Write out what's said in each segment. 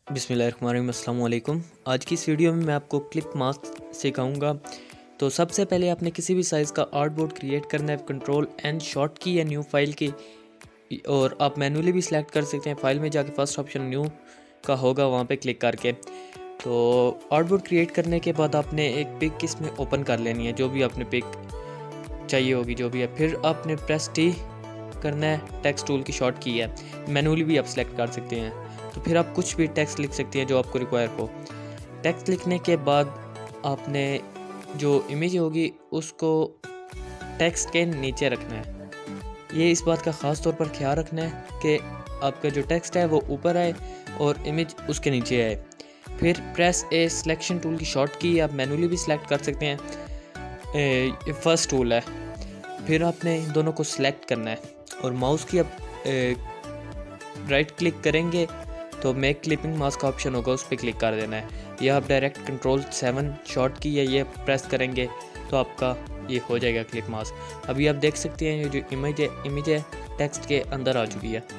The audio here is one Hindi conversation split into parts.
बिस्मिल्लाहिर्रहमानिर्रहीम, अस्सलाम वालेकुम। आज की इस वीडियो में मैं आपको क्लिप मास्क सिखाऊंगा। तो सबसे पहले आपने किसी भी साइज़ का आर्टबोर्ड क्रिएट करना है, कंट्रोल एंड शॉर्ट की या न्यू फाइल की, और आप मैनुअली भी सिलेक्ट कर सकते हैं। फाइल में जाके फर्स्ट ऑप्शन न्यू का होगा, वहाँ पे क्लिक करके। तो आर्टबोर्ड क्रिएट करने के बाद आपने एक पिक इसमें ओपन कर लेनी है, जो भी आपने पिक चाहिए होगी, जो भी है। फिर आपने प्रेस टी करना है, टेक्स्ट टूल की शॉर्ट की है, मैनुअली भी आप सिलेक्ट कर सकते हैं। तो फिर आप कुछ भी टेक्स्ट लिख सकते हैं जो आपको रिक्वायर हो। टेक्स्ट लिखने के बाद आपने जो इमेज होगी उसको टेक्स्ट के नीचे रखना है। ये इस बात का ख़ास तौर पर ख्याल रखना है कि आपका जो टेक्स्ट है वो ऊपर आए और इमेज उसके नीचे आए। फिर प्रेस ए सिलेक्शन टूल की शॉर्ट की आप मैनुअली भी सिलेक्ट कर सकते हैं, फर्स्ट टूल है। फिर आपने इन दोनों को सिलेक्ट करना है और माउस की आप राइट क्लिक करेंगे तो मेक क्लिपिंग मास्क का ऑप्शन होगा, उस पर क्लिक कर देना है। या आप डायरेक्ट कंट्रोल 7 शॉर्ट की या ये प्रेस करेंगे तो आपका ये हो जाएगा क्लिप मास्क। अभी आप देख सकते हैं ये जो इमेज है टेक्स्ट के अंदर आ चुकी है।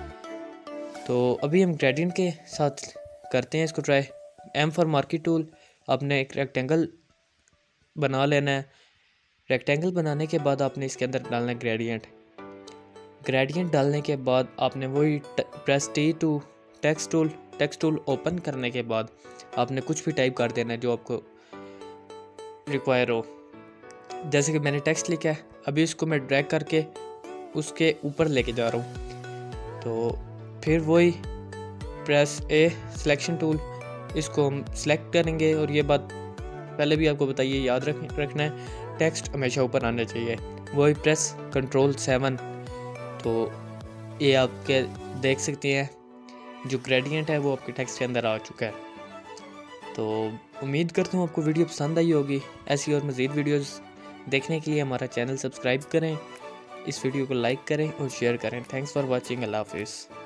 तो अभी हम ग्रेडियंट के साथ करते हैं इसको try. M for marquee tool, आपने एक रेक्टेंगल बना लेना है। रेक्टेंगल बनाने के बाद आपने इसके अंदर डालना है ग्रेडियंट। ग्रेडियंट डालने के बाद आपने वही press T to text tool open करने के बाद आपने कुछ भी टाइप कर देना है जो आपको रिक्वायर हो। जैसे कि मैंने टेक्स्ट लिखा है, अभी इसको मैं ड्रैग करके उसके ऊपर लेके जा रहा हूँ। तो फिर वही प्रेस ए सिलेक्शन टूल, इसको हम सिलेक्ट करेंगे। और ये बात पहले भी आपको बताइए, याद रखना है, टेक्स्ट हमेशा ऊपर आना चाहिए। वही प्रेस कंट्रोल 7। तो ये आपके देख सकते हैं जो ग्रेडियंट है वो आपके टेक्स्ट के अंदर आ चुका है। तो उम्मीद करता हूँ आपको वीडियो पसंद आई होगी। ऐसी और मज़ीद वीडियोस देखने के लिए हमारा चैनल सब्सक्राइब करें, इस वीडियो को लाइक करें और शेयर करें। Thanks for watching. अल्लाह हाफिज़।